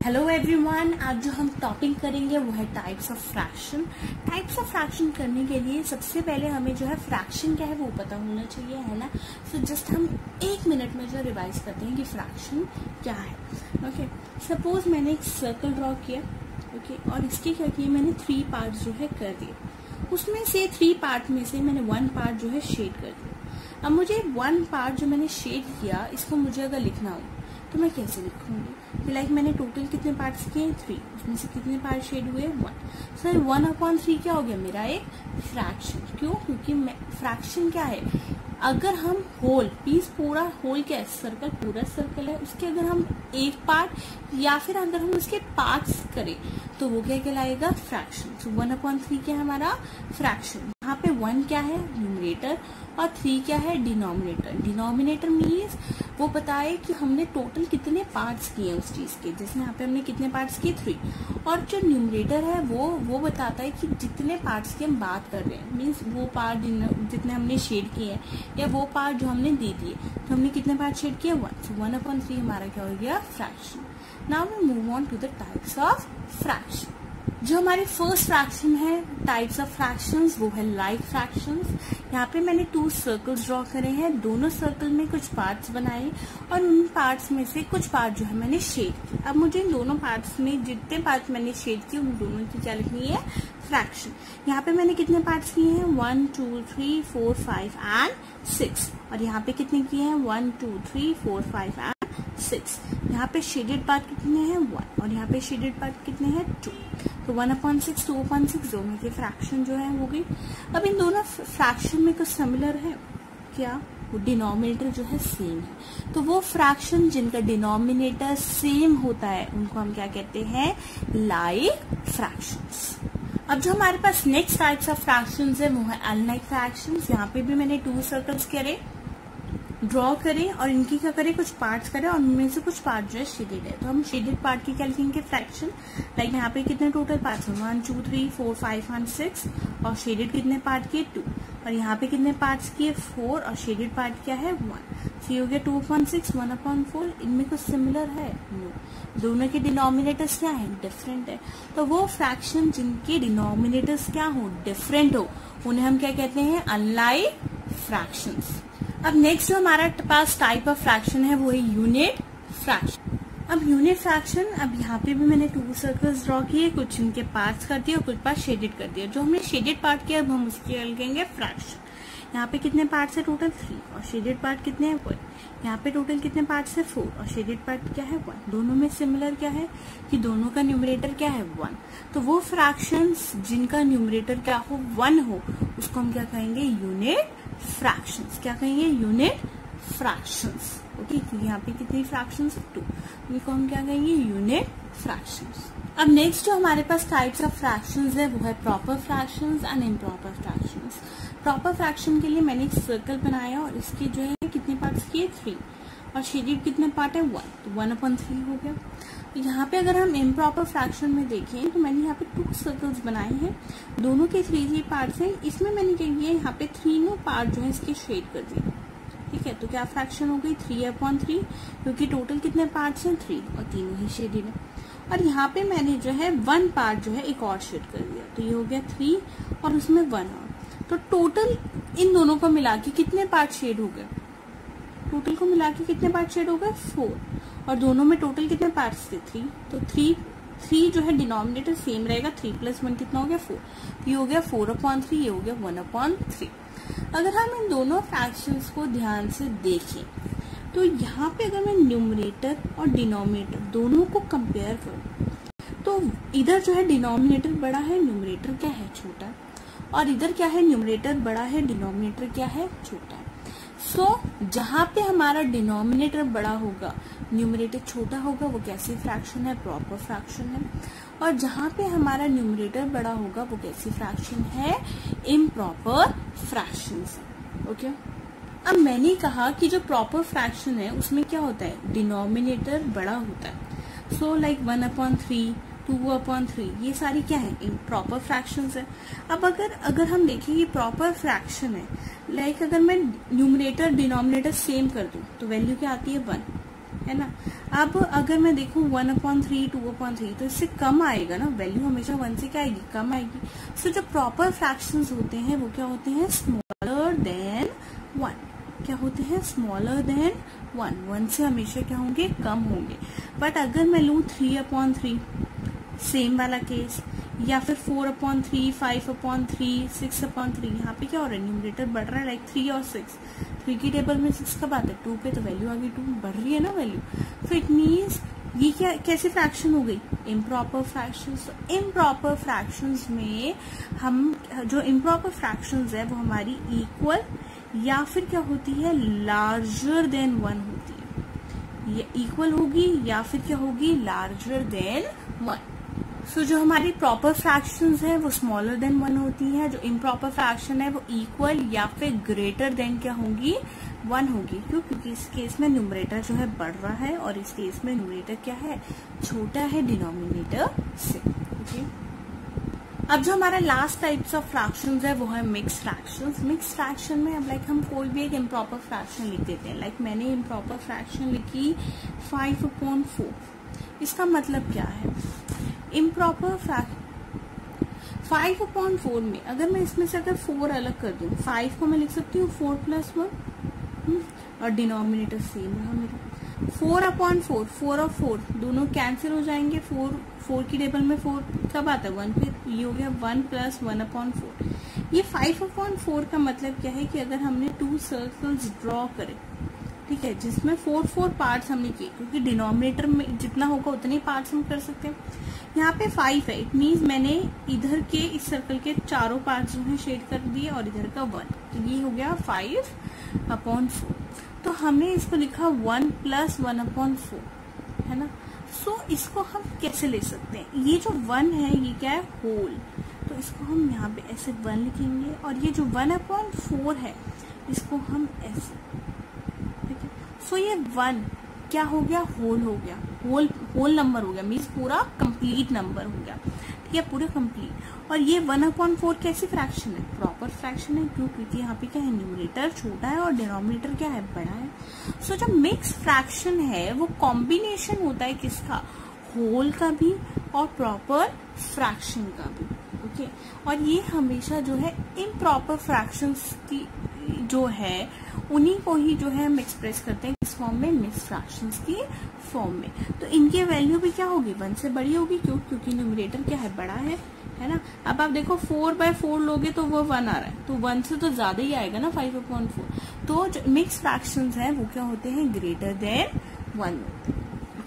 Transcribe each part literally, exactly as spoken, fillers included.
Hello everyone, आज जो हम टॉपिक करेंगे वो है types of fraction. Types of fraction करने के लिए सबसे पहले हमें जो है फ्रैक्शन क्या है वो पता होना चाहिए, है ना। सो so जस्ट हम एक मिनट में जो रिवाइज करते हैं कि फ्रैक्शन क्या है। ओके, सपोज मैंने एक सर्कल ड्रॉ किया, ओके okay, और इसके क्या किए, मैंने थ्री पार्ट जो है कर दिए। उसमें से थ्री पार्ट में से मैंने वन पार्ट जो है शेड कर दिया। अब मुझे वन पार्ट जो मैंने शेड किया, इसको मुझे अगर लिखना हो तो मैं कैसे लिखूंगी कि लाइक मैंने टोटल कितने पार्ट्स किए, थ्री, उसमें से कितने पार्ट शेड हुए, one. Sir one upon three क्या हो गया, मेरा एक फ्रैक्शन। क्यों? क्योंकि फ्रैक्शन क्या है, अगर हम होल पीस पूरा होल क्या है, सर्कल पूरा सर्कल है, उसके अगर हम एक पार्ट या फिर अगर हम उसके पार्ट्स करें तो वो क्या कहलाएगा, फ्रैक्शन। तो वन अपॉन थ्री क्या है हमारा फ्रैक्शन। यहाँ पे वन क्या है, न्यूमरेटर, और थ्री क्या है, डिनोमिनेटर। डिनोमिनेटर मीन्स वो बताए कि हमने टोटल कितने पार्ट्स किए उस चीज के, जैसे यहाँ पे हमने कितने पार्ट्स किए, थ्री। और जो न्यूमरेटर है वो वो बताता है कि जितने पार्ट्स की हम बात कर रहे हैं, मीन्स वो पार्ट जितने हमने शेड किए हैं या वो पार्ट जो हमने दे दिए, तो हमने कितने पार्ट शेड किए, one. So one upon three हमारा क्या हो गया, fraction. Now we move on to the types of fraction. जो हमारे फर्स्ट फ्रैक्शन है टाइप्स ऑफ फ्रैक्शंस, वो है लाइक फ्रैक्शंस। यहाँ पे मैंने टू सर्कल्स ड्रॉ करे हैं, दोनों सर्कल में कुछ पार्ट्स बनाए और उन पार्ट्स में से कुछ पार्ट जो है मैंने शेड किए। अब मुझे इन दोनों पार्ट्स में जितने पार्ट मैंने शेड किए उन दोनों की क्या लिखनी है, फ्रैक्शन। यहाँ पे मैंने कितने पार्ट्स किए हैं, one two three four five and six. और यहाँ पे कितने किए हैं, one two three four five and six. यहाँ पे शेडेड पार्ट कितने हैं, वन, और यहाँ पे शेडेड पार्ट कितने हैं, टू। तो one upon six, two upon six, दोनों की फ्रैक्शन जो है हो गई। अब इन दोनों फ्रैक्शन में कुछ सिमिलर है क्या, वो डिनोमिनेटर जो है सेम है। तो वो फ्रैक्शन जिनका डिनोमिनेटर सेम होता है उनको हम क्या कहते हैं, लाइक फ्रैक्शंस। अब जो हमारे पास नेक्स्ट टाइप्स ऑफ फ्रैक्शंस है वो है अनलाइक फ्रैक्शंस। यहाँ पे भी मैंने टू सर्कल्स करे ड्रॉ करें और इनकी क्या करें, कुछ पार्ट्स करें और उनमें से कुछ पार्ट जो है शेडेड है। तो हम शेडेड पार्ट की क्या लिखेंगे, फ्रैक्शन। लाइक यहाँ पे कितने टोटल पार्ट्स हैं, one two three four five and six, और शेडेड कितने पार्ट किए, टू। और यहाँ पे कितने पार्ट्स किए, फोर, और शेडेड पार्ट क्या है, वन। तो ये हो गया two upon six, one upon four. इनमें कुछ सिमिलर है, नो, दोनों के डिनोमिनेटर्स क्या है, डिफरेंट है। तो वो फ्रैक्शन जिनके डिनोमिनेटर्स क्या हो, डिफरेंट हो, उन्हें हम क्या कहते हैं, अनलाइक फ्रैक्शंस। अब नेक्स्ट जो हमारा पास टाइप ऑफ फ्रैक्शन है वो है यूनिट फ्रैक्शन। अब यूनिट फ्रैक्शन, अब यहाँ पे भी मैंने टू सर्कल्स ड्रॉ किए, कुछ इनके पार्ट्स कर दिए और कुछ पार्ट शेडेड कर दिया। जो हमने शेडेड पार्ट किया अब हम उसके लिखेंगे फ्रैक्शन। यहाँ पे कितने पार्ट्स है, टोटल थ्री, और शेडेड पार्ट कितने हैं, वन। यहाँ पे टोटल कितने पार्ट्स है, फोर, और शेडेड पार्ट क्या है, वन। दोनों में सिमिलर क्या है कि दोनों का न्यूमरेटर क्या है, वन। तो वो फ्रैक्शंस जिनका न्यूमरेटर क्या हो, वन हो, उसको हम क्या कहेंगे, यूनिट फ्रैक्शंस। क्या कहेंगे, यूनिट फ्रैक्शंस। ओके, तो यहाँ पे कितनी फ्रैक्शंस, टू, इनको हम क्या कहेंगे, यूनिट फ्रैक्शंस। अब नेक्स्ट जो हमारे पास टाइप्स ऑफ फ्रैक्शंस है वो है proper fractions and improper fractions. Proper fraction के लिए मैंने एक सर्कल बनाया और इसके जो है कितने पार्ट्स किए, थ्री, और शेडेड कितने पार्ट है, वन। तो वन अपॉन थ्री हो गया। तो यहाँ पे अगर हम इम्प्रॉपर फ्रैक्शन में देखें तो मैंने यहाँ पे टू सर्कल्स बनाए हैं, दोनों के थ्री थ्री पार्ट्स हैं। इसमें मैंने क्या किया, यहाँ पे थ्री नो पार्ट जो है इसके शेड कर दिए, ठीक है। तो क्या फ्रैक्शन हो गई, थ्री अपॉन थ्री, क्योंकि टोटल कितने पार्ट्स हैं, थ्री, और तीनों ही शेडेड है। और यहाँ पे मैंने जो है वन पार्ट जो है एक और शेड कर दिया, तो ये हो गया थ्री और उसमें वन और। तो टोटल इन दोनों को मिला के कितने पार्ट शेड हो गए, टोटल को मिला के कितने पार्ट शेड हो गए, फोर, और दोनों में टोटल कितने पार्ट्स थे, थ्री। तो थ्री थ्री जो है डिनोमिनेटर सेम रहेगा, थ्री प्लस वन कितना हो गया, फोर। ये हो गया फोर अपॉन थ्री, ये हो गया वन अपॉन थ्री। अगर हम इन दोनों फ्रैक्शंस को ध्यान से देखें तो यहाँ पे अगर मैं न्यूमरेटर और डिनोमिनेटर दोनों को कंपेयर करूं तो इधर जो है डिनोमिनेटर बड़ा है, न्यूमरेटर क्या है, छोटा, और इधर क्या है, न्यूमरेटर बड़ा है, डिनोमिनेटर क्या है, छोटा है। सो so, जहाँ पे हमारा डिनोमिनेटर बड़ा होगा, न्यूमरेटर छोटा होगा, वो कैसी फ्रैक्शन है, प्रॉपर फ्रैक्शन है। और जहाँ पे हमारा न्यूमरेटर बड़ा होगा वो कैसी फ्रैक्शन है, इम्प्रॉपर फ्रैक्शन है। ओके, अब मैंने कहा कि जो प्रॉपर फ्रैक्शन है उसमें क्या होता है, डिनोमिनेटर बड़ा होता है। So like one upon three, two upon three, ये सारी क्या है, इम्प्रॉपर फ्रैक्शंस है। अब अगर अगर हम देखें ये प्रॉपर फ्रैक्शन है, लाइक अगर मैं न्यूमरेटर डिनोमिनेटर सेम कर दूं तो वैल्यू क्या आती है, वन, है ना। अब अगर मैं देखूं one upon three, two upon three, तो इससे कम आएगा ना, वैल्यू हमेशा वन से क्या आएगी, कम आएगी। सो so, जो प्रॉपर फ्रैक्शंस होते हैं वो क्या होते हैं, स्मॉलर देन वन। क्या होते हैं, स्मॉलर देन वन, वन से हमेशा क्या होंगे, कम होंगे। बट अगर मैं लूँ थ्री अपॉन थ्री, सेम वाला केस, या फिर four upon three, five upon three, six upon three, यहाँ पे क्या हो रहा है, न्यूमरेटर बढ़ रहा है, लाइक थ्री और सिक्स। थ्री की टेबल में सिक्स कब आता है, टू पे, तो वैल्यू आ गई टू, बढ़ रही है ना वैल्यू। तो इट मीन्स ये क्या, कैसी फ्रैक्शन हो गई, इम्प्रॉपर फ्रैक्शंस। इम्प्रॉपर फ्रैक्शंस में हम, जो इम्प्रॉपर फ्रैक्शंस है वो हमारी इक्वल या फिर क्या होती है, लार्जर देन वन होती है। ये इक्वल होगी या फिर क्या होगी, लार्जर देन वन। सो जो हमारी प्रॉपर फ्रैक्शंस है वो स्मॉलर देन वन होती है, जो इम्प्रॉपर फ्रैक्शन है वो इक्वल या फिर ग्रेटर देन क्या होंगी, वन होगी। क्यों, क्योंकि इस केस में न्यूमरेटर जो है बढ़ रहा है और इस केस में न्यूमरेटर क्या है, छोटा है डिनोमिनेटर से। ओके, अब जो हमारा लास्ट टाइप्स ऑफ फ्रैक्शंस है वो है मिक्स फ्रैक्शंस। मिक्स फ्रैक्शन में अब लाइक हम कोई भी एक इम्प्रॉपर फ्रैक्शन लिख देते हैं। लाइक मैंने इम्प्रॉपर फ्रैक्शन लिखी फाइव अपॉन फोर। इसका मतलब क्या है, improper fraction five upon four में अगर मैं इसमें से अगर फोर अलग कर दूं, फाइव को मैं लिख सकती हूँ फोर प्लस वन, और डिनोमिनेटर सेम रहा मेरा। फोर अपॉन फोर, फोर और फोर दोनों कैंसिल हो जाएंगे। फोर फोर की टेबल में फोर कब आता है, वन पे, ये हो गया one plus one upon four. ये फाइव अपॉन फोर का मतलब क्या है कि अगर हमने टू सर्कल्स ड्रॉ करे, ठीक है, जिसमें फोर फोर पार्ट्स हमने किए, क्योंकि डिनोमिनेटर में जितना होगा उतने पार्ट्स हम कर सकते हैं। यहाँ पे फाइव है, इट मीन्स मैंने इधर के इस सर्कल के चारों पार्ट्स जो है शेड कर दिए और इधर का वन, तो ये हो गया फाइव अपॉन फोर। तो हमने इसको लिखा one plus one upon four, है ना। सो so, इसको हम कैसे ले सकते हैं, ये जो वन है ये क्या है, होल, तो इसको हम यहाँ पे ऐसे वन लिखेंगे, और ये जो वन अपॉन फोर है इसको हम ऐसे, ठीक है। सो ये वन क्या हो गया, होल हो गया, होल होल नंबर हो गया, मीन्स पूरा कंप्लीट नंबर हो गया, ठीक है, पूरे कंप्लीट। और ये वन अपॉन फोर कैसी फ्रैक्शन है, प्रॉपर फ्रैक्शन है। क्यों, क्योंकि यहाँ पे क्या है, न्यूमरेटर छोटा है और डिनोमिनेटर क्या है, बड़ा है। सो so, जो मिक्स फ्रैक्शन है वो कॉम्बिनेशन होता है किसका, होल का भी और प्रॉपर फ्रैक्शन का भी। Okay okay? और ये हमेशा जो है इम्प्रॉपर फ्रैक्शंस की जो है उन्हीं को ही जो है हम एक्सप्रेस करते हैं किस फॉर्म में, मिक्स फ्रैक्शंस की फॉर्म में। तो इनकी वैल्यू भी क्या होगी, वन से बड़ी होगी। क्यों, क्योंकि न्यूमरेटर क्या है, बड़ा है, है ना। अब आप देखो फोर बाय फोर लोगे तो वो वन आ रहा है, तो वन से तो ज्यादा ही आएगा ना फाइव अपॉन फोर। तो जो मिक्स फ्रैक्शंस है वो क्या होते हैं, ग्रेटर देन वन होते हैं।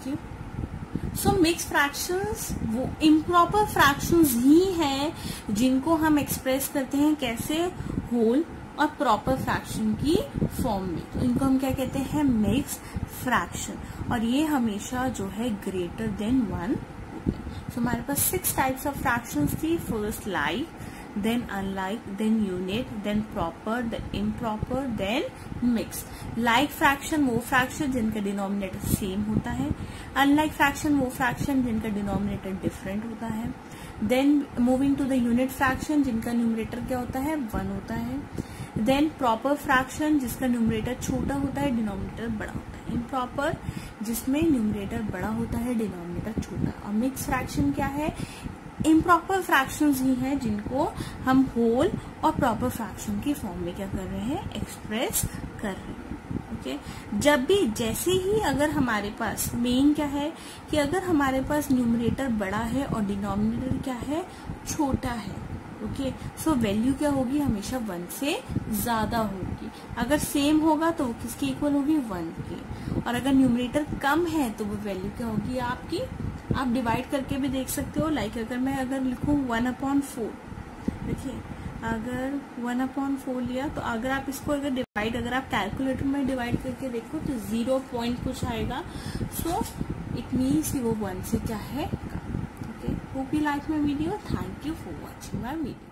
ओके, सो मिक्स फ्रैक्शंस वो इम्प्रॉपर फ्रैक्शंस ही हैं जिनको हम एक्सप्रेस करते हैं कैसे, होल और प्रॉपर फ्रैक्शन की फॉर्म में। तो इनको हम क्या कहते हैं, मिक्स फ्रैक्शन, और ये हमेशा जो है ग्रेटर देन वन होते हैं। सो हमारे पास सिक्स टाइप्स ऑफ फ्रैक्शंस थी, first like, then unlike, then unit, then proper, then improper, then mix. Like fraction वो फ्रैक्शन जिनका डिनोमिनेटर सेम होता है, अनलाइक फ्रैक्शन वो फ्रैक्शन जिनका डिनोमिनेटर डिफरेंट होता है, then moving to the unit fraction जिनका न्यूमरेटर क्या होता है, वन होता है, देन प्रॉपर फ्रैक्शन जिसका न्यूमरेटर छोटा होता है, डिनोमिनेटर बड़ा होता है, इम्प्रॉपर जिसमें न्यूमरेटर बड़ा होता है, डिनोमिनेटर छोटा। और मिक्स फ्रैक्शन क्या है, इम्प्रॉपर फ्रैक्शंस ही हैं जिनको हम होल और प्रॉपर फ्रैक्शन की फॉर्म में क्या कर रहे हैं, एक्सप्रेस कर रहे हैं। ओके, जब भी जैसे ही अगर हमारे पास मेन क्या है कि अगर हमारे पास न्यूमरेटर बड़ा है और डिनोमिनेटर क्या है, छोटा है, ओके, सो वैल्यू क्या होगी, हमेशा वन से ज्यादा होगी। अगर सेम होगा तो वो किसकी इक्वल होगी, वन की। और अगर न्यूमरेटर कम है तो वो वैल्यू क्या होगी आपकी, आप डिवाइड करके भी देख सकते हो। लाइक अगर मैं अगर लिखूं वन अपॉन फोर, देखिए अगर वन अपॉन फोर लिया तो अगर आप इसको अगर डिवाइड अगर आप कैलकुलेटर में डिवाइड करके देखो तो जीरो पॉइंट कुछ आएगा। सो इट मीन्स वो वन से क्या है कम। Okay, hope you like my video, thank you for watching my video.